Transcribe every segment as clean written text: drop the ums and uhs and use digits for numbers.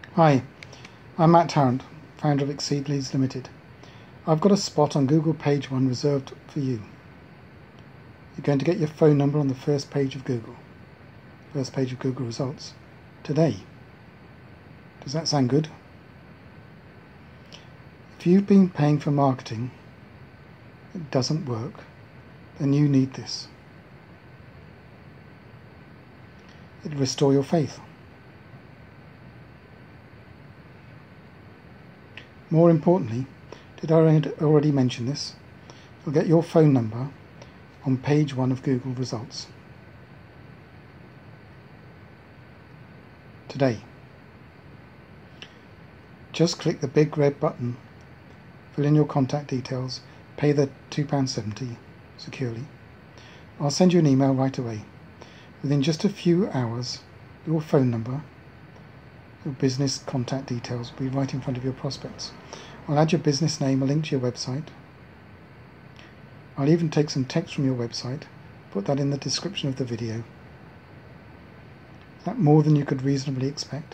Hi, I'm Matt Tarrant, founder of Exceed Leads Limited. I've got a spot on Google Page 1 reserved for you. You're going to get your phone number on the first page of Google results, today. Does that sound good? If you've been paying for marketing, it doesn't work, then you need this. It'll restore your faith. More importantly, did I already mention this? You'll get your phone number on page 1 of Google results today. Just click the big red button, fill in your contact details, pay the £2.70 securely. I'll send you an email right away. Within just a few hours, your phone number, your business contact details will be right in front of your prospects. I'll add your business name, a link to your website. I'll even take some text from your website, put that in the description of the video. Is that more than you could reasonably expect?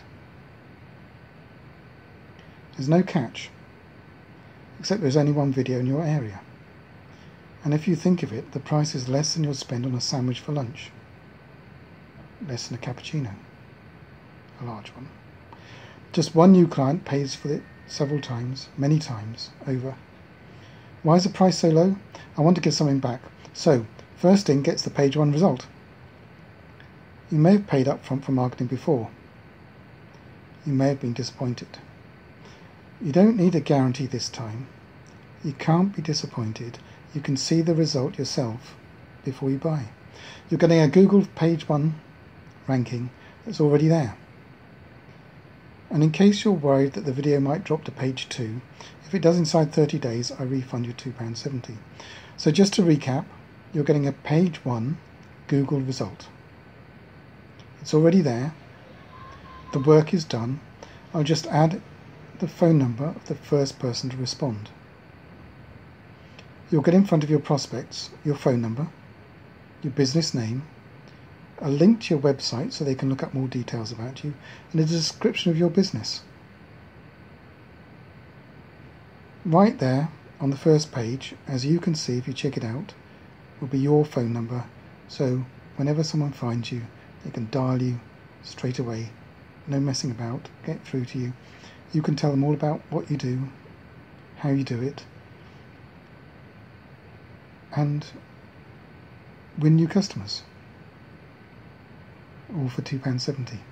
There's no catch, except there's only one video in your area. And if you think of it, the price is less than you'll spend on a sandwich for lunch. Less than a cappuccino, a large one. Just one new client pays for it several times, many times over. Why is the price so low? I want to give something back. So, first in gets the page 1 result. You may have paid up front for marketing before. You may have been disappointed. You don't need a guarantee this time. You can't be disappointed. You can see the result yourself before you buy. You're getting a Google page 1 ranking that's already there. And in case you're worried that the video might drop to page 2, if it does inside 30 days, I refund you £2.70. So just to recap, you're getting a page 1 Google result. It's already there. The work is done. I'll just add the phone number of the first person to respond. You'll get in front of your prospects your phone number, your business name, a link to your website so they can look up more details about you, and a description of your business. Right there on the first page, as you can see if you check it out, will be your phone number, so whenever someone finds you, they can dial you straight away, no messing about, get through to you. You can tell them all about what you do, how you do it, and win new customers. All for £2.70.